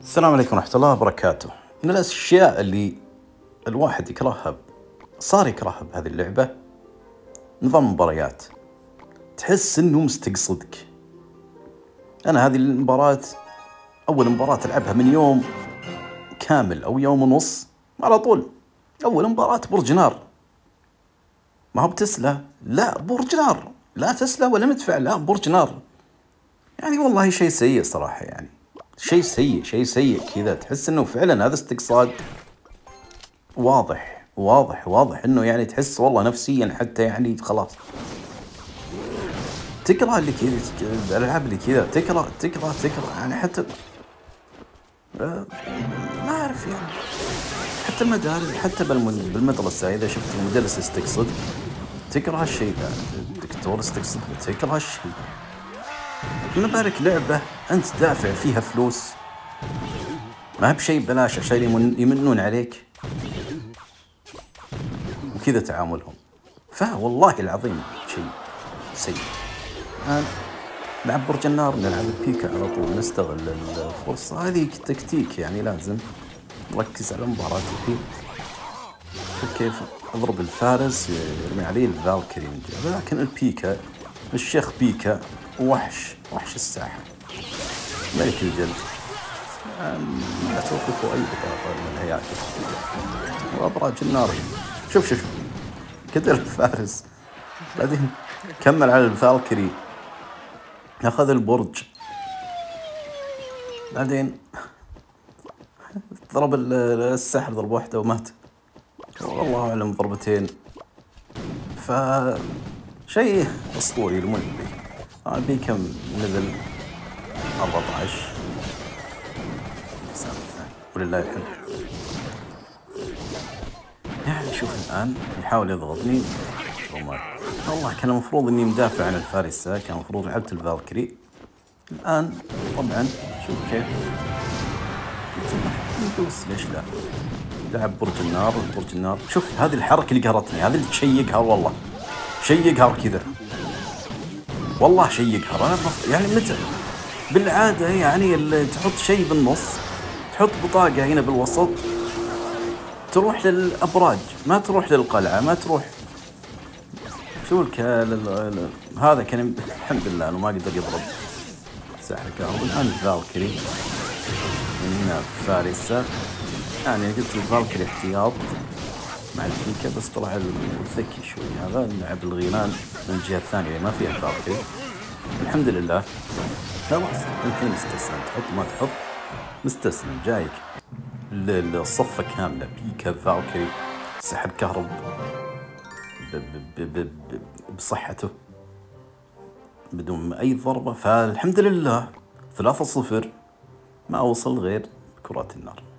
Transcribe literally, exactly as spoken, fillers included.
السلام عليكم ورحمة الله وبركاته. من الأشياء اللي الواحد يكرهها صار يكرهها بهذه اللعبة نظام المباريات. تحس إنه مستقصدك. أنا هذه المباراة أول مباراة ألعبها من يوم كامل أو يوم ونص على طول. أول مباراة برج نار، ما هو بتسلا، لا برج نار، لا تسلا ولا مدفع، لا برج نار. يعني والله شيء سيء صراحة، يعني شيء سيء شيء سيء كذا. تحس انه فعلا هذا استقصاد واضح واضح واضح انه يعني تحس والله نفسيا حتى يعني خلاص تكره اللي كذا، الالعاب اللي كذا تكره تكره تكره يعني حتى ما اعرف يعني حتى المدارس، حتى بالمدرسة اذا شفت المدرس يستقصد تكره هالشيء ذا، الدكتور يستقصد تكره هالشيء. ما بالك لعبة أنت دافع فيها فلوس، ما هي بشيء ببلاش عشان يمنون عليك وكذا تعاملهم. فوالله العظيم شيء سيء. الآن نلعب برج النار، نلعب البيكا على طول، نستغل الفرصة هذه تكتيك، يعني لازم نركز على مباراة الحين. شوف كيف أضرب الفارس يرمي عليه الفالكري من جهة، لكن البيكا الشيخ بيكا وحش وحش الساحة، ملك الجلد، لا توقفوا أي بطاقة من الهياكل وأبراج النار. شوف شوف كدر الفارس، بعدين كمل على الفالكري، أخذ البرج، بعدين ضرب السحر ضرب واحدة ومات، والله أعلم ضربتين. فشيء أسطوري المهم به. بيكا ليفل أربعة عشر ولله الحمد. يعني شوف الآن يحاول يضغطني وما والله كان المفروض إني مدافع عن الفارسة، كان المفروض لعبت الفالكري. الآن طبعا شوف كيف ندوس، ليش لا لعب برج النار. برج النار شوف هذه الحركة اللي قهرتني، هذه اللي شيء يقهر، والله شيء يقهر كذا، والله شيء يقهر. أنا يعني متى بالعادة يعني اللي تحط شيء بالنص، تحط بطاقة هنا بالوسط، تروح للأبراج ما تروح للقلعة، ما تروح شو الك هذا كان الحمد لله انه ما قدر يضرب ساحر الكهرباء. الآن الفالكري من هنا فارسة، يعني قلت الفالكري احتياط مع البيكا، بس طلع الذكي شوي هذا لعب الغيلان من الجهة الثانية ما فيها فالكري. الحمد لله خلاص الحين استسلم، تحط ما تحط مستسلم، جايك الصفة كاملة بيكا فالكري سحب كهرب بصحته بدون أي ضربة. فالحمد لله ثلاثة صفر، ما وصل غير كرات النار.